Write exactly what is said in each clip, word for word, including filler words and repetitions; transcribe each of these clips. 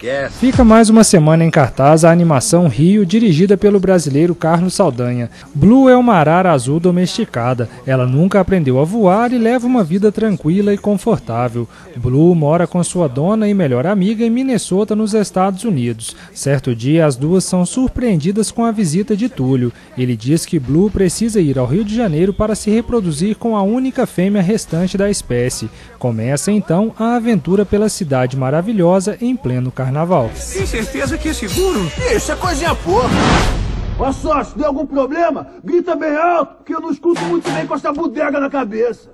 Esquece. Fica mais uma semana em cartaz a animação Rio, dirigida pelo brasileiro Carlos Saldanha. Blue é uma arara azul domesticada. Ela nunca aprendeu a voar e leva uma vida tranquila e confortável. Blue mora com sua dona e melhor amiga em Minnesota, nos Estados Unidos. Certo dia, as duas são surpreendidas com a visita de Túlio. Ele diz que Blue precisa ir ao Rio de Janeiro para se reproduzir com a única fêmea restante da espécie. Começa então a aventura pela cidade maravilhosa em pleno carnaval. Tem certeza que é seguro? Isso é coisinha pouca. Ó só, se der algum problema, grita bem alto, porque eu não escuto muito bem com essa bodega na cabeça.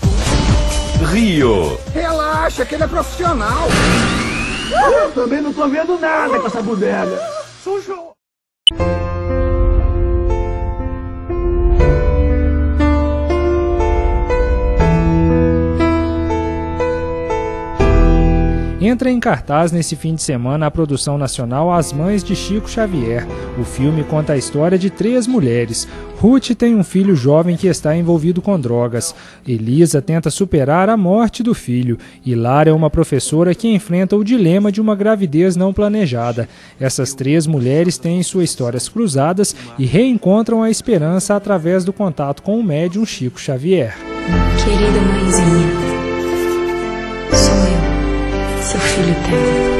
Rio. Relaxa, que ele é profissional. Eu também não tô vendo nada com essa bodega. Sujou. Entra em cartaz nesse fim de semana a produção nacional As Mães de Chico Xavier. O filme conta a história de três mulheres. Ruth tem um filho jovem que está envolvido com drogas. Elisa tenta superar a morte do filho. E Lara é uma professora que enfrenta o dilema de uma gravidez não planejada. Essas três mulheres têm suas histórias cruzadas e reencontram a esperança através do contato com o médium Chico Xavier. Querida mãezinha, sou eu. Seu filho tem.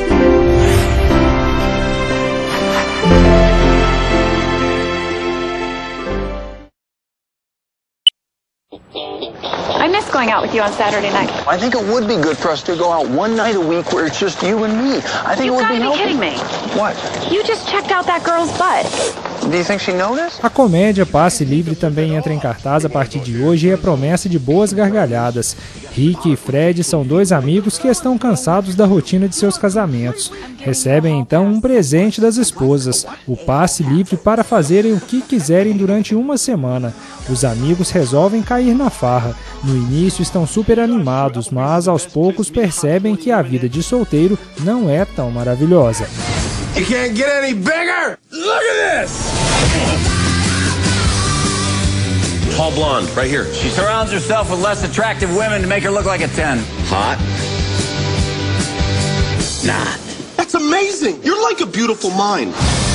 I miss going out with you on Saturday night. I think it would be good for us to go out one night a week where it's just you and me. I think You it would be gotta be helpful. kidding me. What? You just checked out that girl's butt. Do you think she noticed? A comédia Passe Livre também entra em cartaz a partir de hoje e é promessa de boas gargalhadas. Rick e Fred são dois amigos que estão cansados da rotina de seus casamentos. Recebem então um presente das esposas, o passe livre para fazerem o que quiserem durante uma semana. Os amigos resolvem cair na farra. No início estão super animados, mas aos poucos percebem que a vida de solteiro não é tão maravilhosa. You can't get any bigger! Look at this! Tall blonde, right here. She surrounds herself with less attractive women to make her look like a ten. Hot? Nah. That's amazing! You're like a beautiful mind.